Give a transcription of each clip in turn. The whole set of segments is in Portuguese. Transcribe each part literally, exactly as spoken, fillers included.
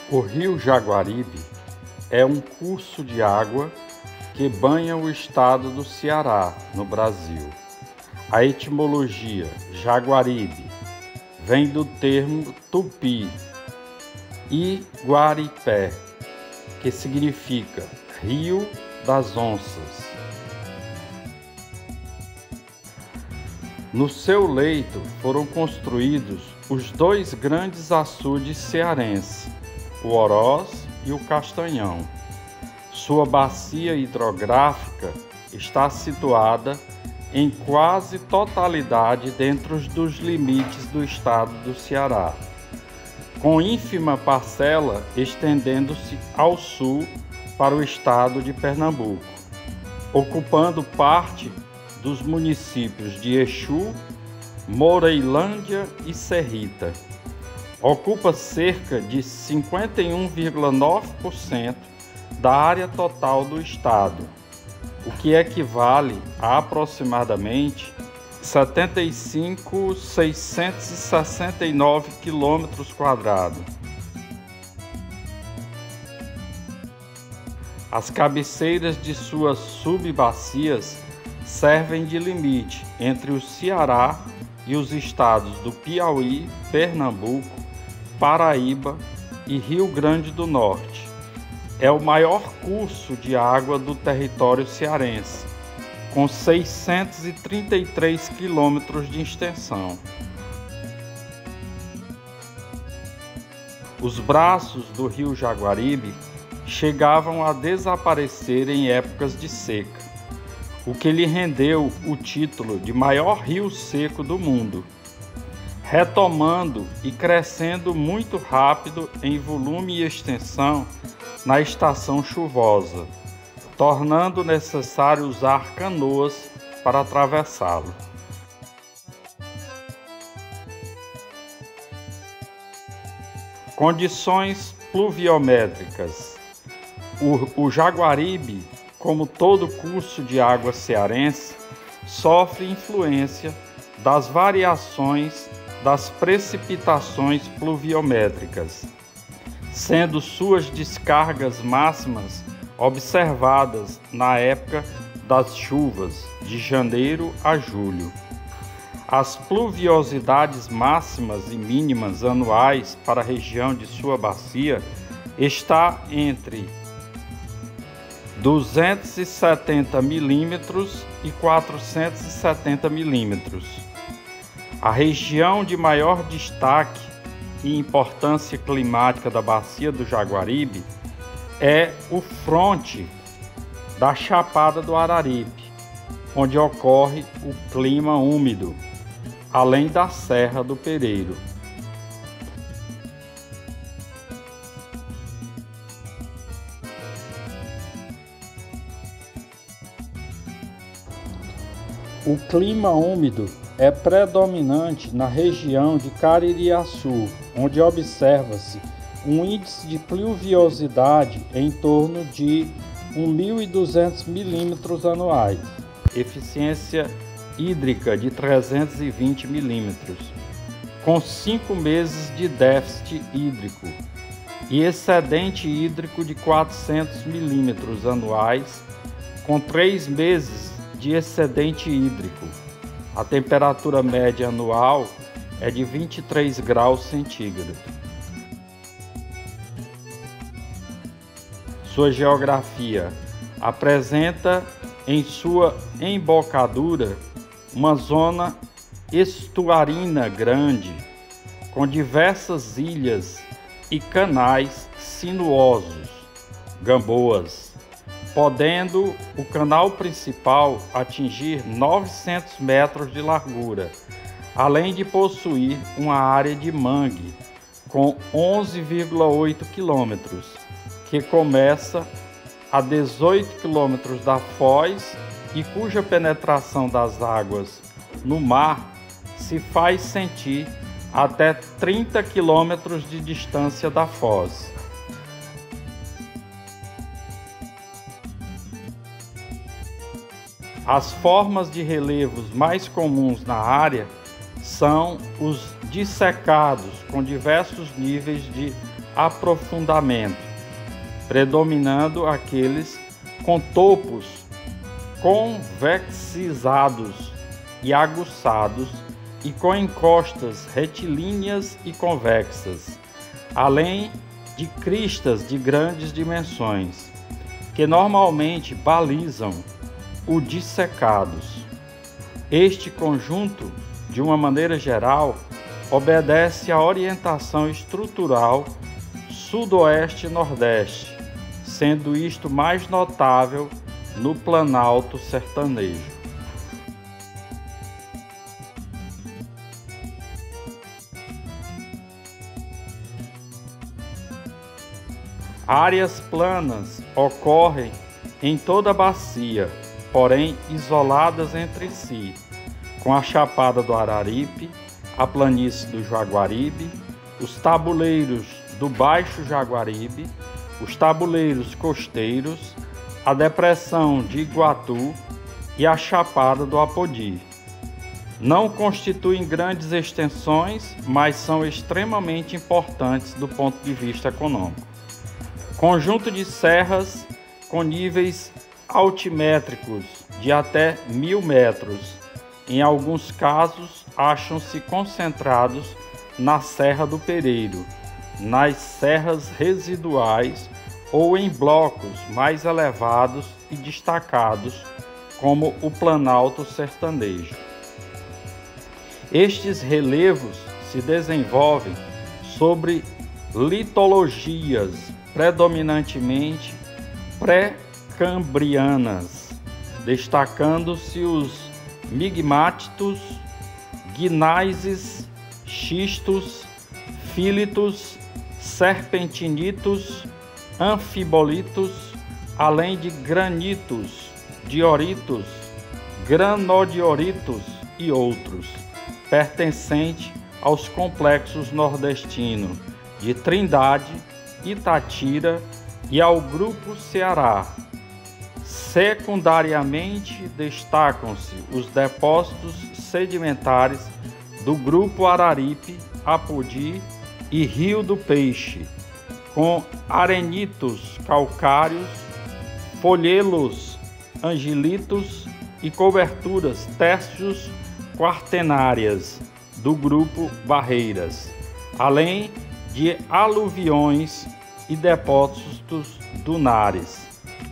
O rio Jaguaribe é um curso de água que banha o estado do Ceará, no Brasil. A etimologia Jaguaribe vem do termo tupi Iguaripé, que significa Rio das Onças. No seu leito foram construídos os dois grandes açudes cearenses, o Oroz e o Castanhão. Sua bacia hidrográfica está situada em quase totalidade dentro dos limites do estado do Ceará, com ínfima parcela estendendo-se ao sul para o estado de Pernambuco, ocupando parte dos municípios de Exu, Moreilândia e Serrita. Ocupa cerca de cinquenta e um vírgula nove por cento da área total do estado, o que equivale a aproximadamente setenta e cinco mil seiscentos e sessenta e nove quilômetros quadrados. As cabeceiras de suas subbacias servem de limite entre o Ceará e os estados do Piauí, Pernambuco, Paraíba e Rio Grande do Norte. É o maior curso de água do território cearense, com seiscentos e trinta e três quilômetros de extensão. Os braços do rio Jaguaribe chegavam a desaparecer em épocas de seca, o que lhe rendeu o título de maior rio seco do mundo, retomando e crescendo muito rápido em volume e extensão na estação chuvosa, tornando necessário usar canoas para atravessá-lo. Condições pluviométricas. O, o Jaguaribe, como todo curso de água cearense, sofre influência das variações das precipitações pluviométricas, sendo suas descargas máximas observadas na época das chuvas, de janeiro a julho. As pluviosidades máximas e mínimas anuais para a região de sua bacia está entre duzentos e setenta milímetros e quatrocentos e setenta milímetros. A região de maior destaque e importância climática da bacia do Jaguaribe é o fronte da Chapada do Araripe, onde ocorre o clima úmido, além da Serra do Pereiro. O clima úmido é predominante na região de Caririaçu, onde observa-se um índice de pluviosidade em torno de mil e duzentos milímetros anuais, eficiência hídrica de trezentos e vinte milímetros, com cinco meses de déficit hídrico e excedente hídrico de quatrocentos milímetros anuais, com três meses de excedente hídrico. A temperatura média anual é de vinte e três graus centígrados. Sua geografia apresenta em sua embocadura uma zona estuarina grande, com diversas ilhas e canais sinuosos, gamboas, podendo o canal principal atingir novecentos metros de largura, além de possuir uma área de mangue com onze vírgula oito quilômetros, que começa a dezoito quilômetros da foz e cuja penetração das águas no mar se faz sentir até trinta quilômetros de distância da foz. As formas de relevos mais comuns na área são os dissecados, com diversos níveis de aprofundamento, predominando aqueles com topos convexizados e aguçados e com encostas retilíneas e convexas, além de cristas de grandes dimensões, que normalmente balizam o dissecados. Este conjunto, de uma maneira geral, obedece à orientação estrutural sudoeste-nordeste, sendo isto mais notável no Planalto sertanejo. Áreas planas ocorrem em toda a bacia, porém isoladas entre si, com a Chapada do Araripe, a planície do Jaguaribe, os tabuleiros do Baixo Jaguaribe, os tabuleiros costeiros, a depressão de Iguatu e a Chapada do Apodi. Não constituem grandes extensões, mas são extremamente importantes do ponto de vista econômico. Conjunto de serras com níveis altimétricos de até mil metros. Em alguns casos, acham-se concentrados na Serra do Pereiro, nas serras residuais ou em blocos mais elevados e destacados, como o Planalto sertanejo. Estes relevos se desenvolvem sobre litologias predominantemente pré-cambrianas, destacando-se os migmátitos, gnáises, xistos, fílitos, serpentinitos, anfibolitos, além de granitos, dioritos, granodioritos e outros, pertencentes aos complexos nordestinos de Trindade, Itatira e ao Grupo Ceará. Secundariamente, destacam-se os depósitos sedimentares do Grupo Araripe, Apodi e Rio do Peixe, com arenitos calcários, folhelos angelitos e coberturas tércios quaternárias do Grupo Barreiras, além de aluviões e depósitos dunares.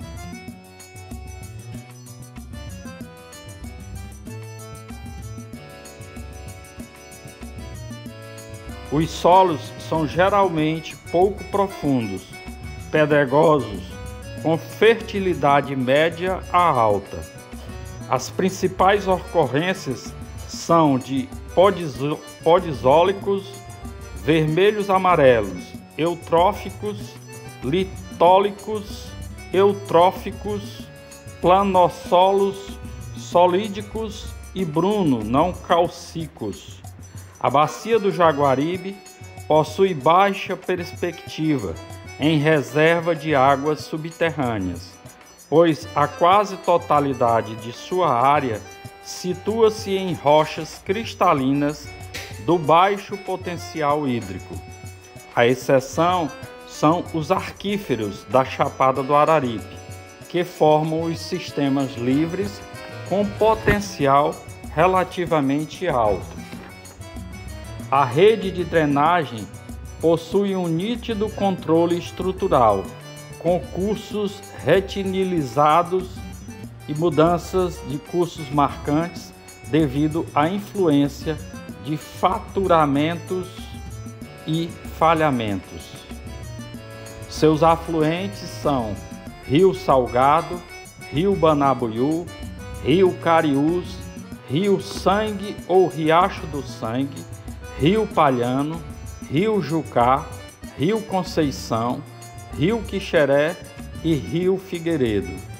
Os solos são geralmente pouco profundos, pedregosos, com fertilidade média a alta. As principais ocorrências são de podizólicos, vermelhos amarelos, eutróficos, litólicos, eutróficos, planossolos, solídicos e bruno não calcícos. A bacia do Jaguaribe possui baixa perspectiva em reserva de águas subterrâneas, pois a quase totalidade de sua área situa-se em rochas cristalinas do baixo potencial hídrico. A exceção são os arquíferos da Chapada do Araripe, que formam os sistemas livres com potencial relativamente alto. A rede de drenagem possui um nítido controle estrutural, com cursos retinilizados e mudanças de cursos marcantes devido à influência de faturamentos e falhamentos. Seus afluentes são Rio Salgado, Rio Banabuiú, Rio Cariús, Rio Sangue ou Riacho do Sangue, Rio Palhano, Rio Jucá, Rio Conceição, Rio Quixeré e Rio Figueiredo.